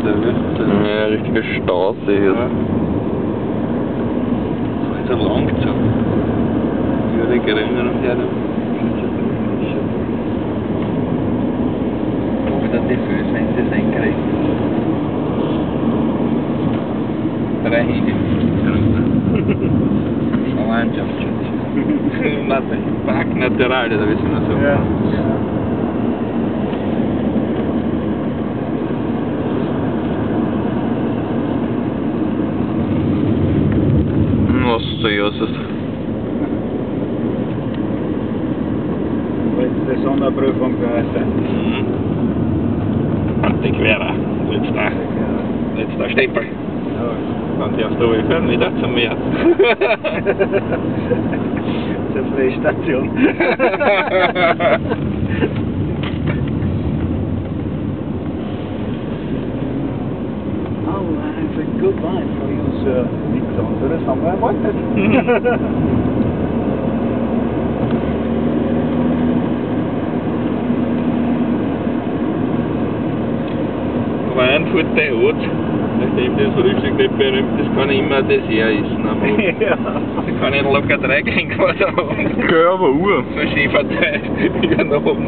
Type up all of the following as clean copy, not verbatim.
da, gell? Ja, richtiger Stausee. Ja. So lang zu. Würde geringer und ja, wieder die Füße, wenn sie senkrecht sind. 3 Hände. Schau Landschaftsschutz. Park Natural, da wissen wir so. Ja. Was so ist. Letzte Sonderprüfung für heute. Antiquera. Letzter Stempel. Ja. Dann darfst du aufhören wieder zum Meer. Zur Freistation. Oh, it's a good line for you, sir. Nichts anderes haben wir erwartet. Frankfurt der Ort, nachdem das Frühstück nicht berühmt ist, kann ich immer Dessert essen. Aber Ja. da kann ich locker 3 Gänge haben. Okay, aber Uhr. So Schieferteig übernommen.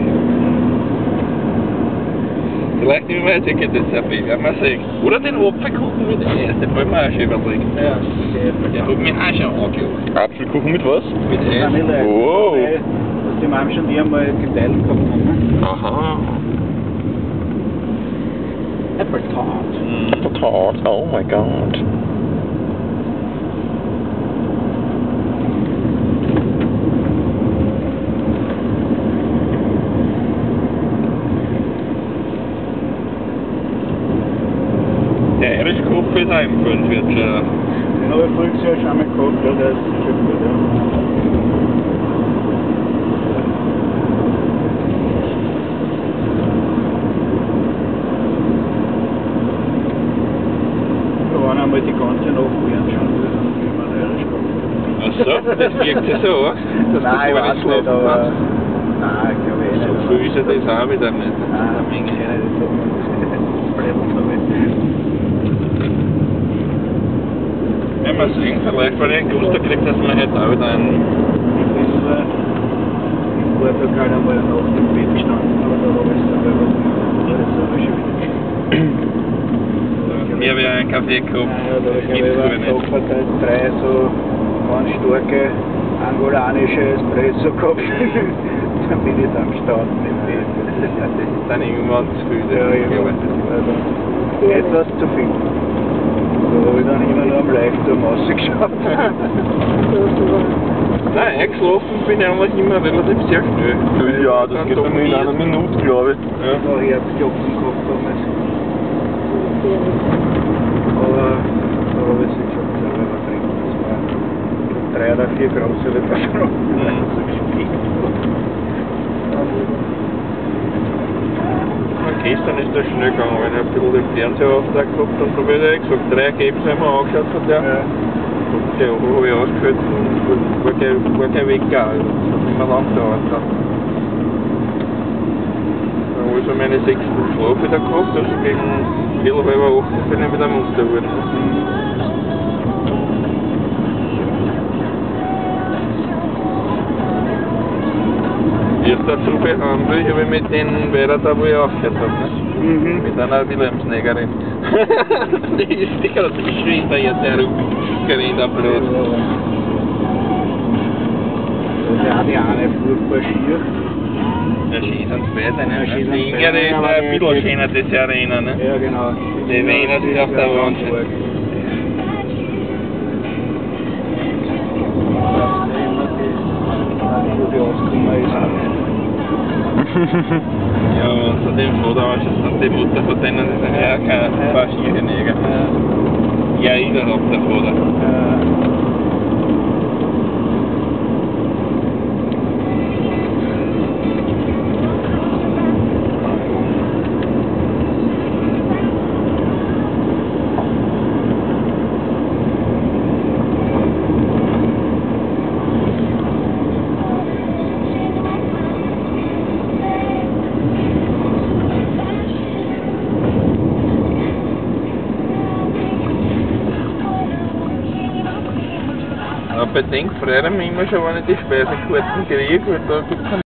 Vielleicht nehmen wir jetzt ein Dessert, werden wir sehen. Oder den Apfelkuchen mit Eis, den wollen wir auch schon überlegen. Ja, Der hat mich auch schon angelacht. Apfelkuchen mit was? Mit Eis. Vanille. Wow. Was die Mom schon die einmal geteilt gehabt haben. Aha. Apple Tart. Tart, oh my god. Der Irish Coffee ist auch empfehlenswert. Den habe ich früher schon einmal gehabt, ja, der ist schon gut. Ja. Da waren einmal die ganzen Nachbarn schon gut und wie man Irish Coffee. Ach so, das wirkt ja so, oder? Nein, ich weiß nicht, aber... Nein, ich glaube eh nicht. So viel ist ja das auch wieder nicht. Nein, eine Menge her nicht so. Das bleibt so nicht. Wenn wir sehen, vielleicht, weil ich einen Gusto kriegt, dass wir heute auch wieder einen. In Portugal einmal nach dem Bett gestanden, aber da habe ich es dann was gemacht. Das ist aber schon wieder. Mir wäre ein Kaffee gehabt. Ja, da habe ich Gibt's aber gar nicht. einen Tag 3 so ganz starke angolanische Espresso gehabt. Dann bin ich dann gestanden im Bett. Das ist dann irgendwann zu viel. Ja, irgendwann. Also, etwas zu viel. Da habe ich dann immer nur am Leuchtturm rausgeschaut. Nein, eingeschlafen bin ich eigentlich immer relativ sehr schnell. Ja, das geht dann in einer Minute, glaube ich. Ja. Da Herzklopfen gehabt damals. Aber da habe ich es schon selber übertrieben. Das war 3 oder 4 große Liter. Gestern ist das schnell gegangen, weil ich ein bisschen den Fernsehauftrag gehabt habe und da habe ich gesagt, 3 Games haben wir angeschaut von der. Ja. Der habe ich ausgeführt und war kein Wecker, also das hat nicht mehr lang gedauert. Dann habe ich so meine 6 Stunden Schlaf wieder gehabt, also gegen 7, halb 8 bin ich wieder munter geworden. Erst dazu behandelt, habe ich mit denen weiter da, wo ich aufgehört habe. Mhm. Mit einer Wilhelmsnegerin. Die ist die gerade die Schwester jetzt herumgerannt am Blut. Ja, die eine furchtbar schier. Ja, Ski sind zwei, Ja, Ski sind die Ingere zwei, ist aber ein die- bisschen schöner, das erinnern. Ne? Ja, genau. Die Wiener sind auf der Wahnsinn. Wo die ausgekommen ist. Ja, zu dem Vater hat die Mutter von denen ist ja kein Faschiergeneger. Ja, überhaupt der Vater. Aber den freuen wir immer schon, wenn ich die Speise gut kriege, weil da gibt es